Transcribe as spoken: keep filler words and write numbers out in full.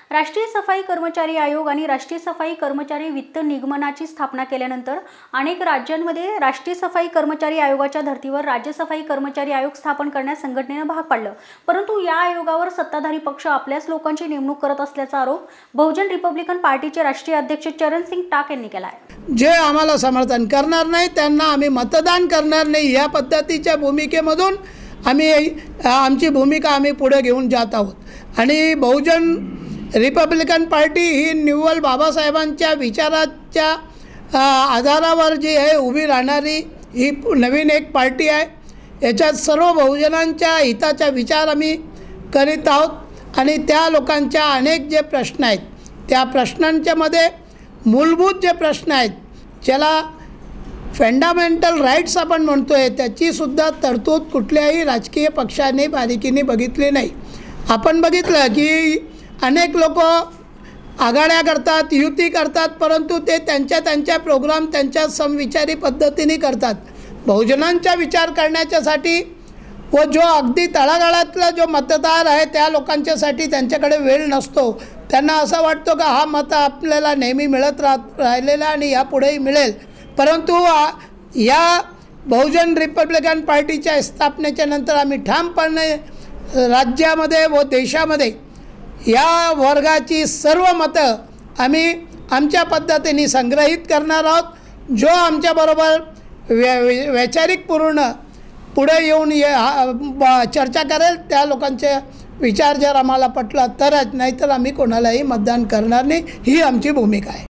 राष्ट्रीय सफाई कर्मचारी आयोग आणि राष्ट्रीय सफाई कर्मचारी वित्त निगमनाची स्थापना केल्यानंतर अनेक राज्यांमध्ये राष्ट्रीय सफाई कर्मचारी आयोगाच्या धर्तीवर राज्य सफाई कर्मचारी आयोग स्थापन करण्यास संघटनेने भाग पाडलं। परंतु या आयोगावर सत्ताधारी पक्ष आपल्याच लोकांची नेमणूक करत असल्याचा आरोप बहुजन रिपब्लिकन पार्टीचे राष्ट्रीय अध्यक्ष चरणसिंग टाक यांनी केला आहे। जे आम्हाला समर्थन करणार नाही त्यांना आम्ही मतदान करणार नाही या पद्धतीच्या भूमिकेमधून आम्ही आमची भूमिका आम्ही पुढे घेऊन जात आहोत। आणि बहुजन रिपब्लिकन पार्टी ही निव्वळ बाबासाहेबांच्या विचाराच्या आधारावर जी आहे उभी राहणारी ही नवीन एक पार्टी आहे। याच्यात सर्व बहुजनांच्या हिताचा विचार आम्ही करीत आहोत आणि त्या लोकांच्या अनेक जे प्रश्न आहेत त्या प्रश्नांच्या मध्ये मूलभूत जे प्रश्न आहेत ज्याला फंडामेंटल राईट्स आपण म्हणतो आहे त्याची सुद्धा तरतूद कुठल्याही राजकीय पक्षाने बारीकीने बघितली नाही। आपण बघितलं की अनेक लोक आघाड्या करतात, युती करतात, परंतु ते त्यांच्या त्यांच्या प्रोग्राम त्यांच्या समविचारी पद्धतीने करतात। बहुजनांचा विचार करण्याच्यासाठी व जो अगदी तळागाळातला जो मतदार आहे त्या लोकांच्यासाठी त्यांच्याकडे वेळ नसतो। त्यांना असं वाटतं का हा मत आपल्याला नेहमी मिळत राह राहिलेला आणि यापुढेही मिळेल। परंतु या बहुजन रिपब्लिकन पार्टीच्या स्थापनेच्या नंतर आम्ही ठामपणे राज्यामध्ये व देशामध्ये या वर्गाची सर्व मतं आम्ही आमच्या पद्धतीने संग्रहित करणार आहोत। जो आमच्याबरोबर वै वैचारिक पूर्ण पुढे येऊन ये चर्चा करेल त्या लोकांचे विचार जर आम्हाला पटला तरच, नाहीतर आम्ही कोणालाही मतदान करणार नाही, ही आमची भूमिका आहे।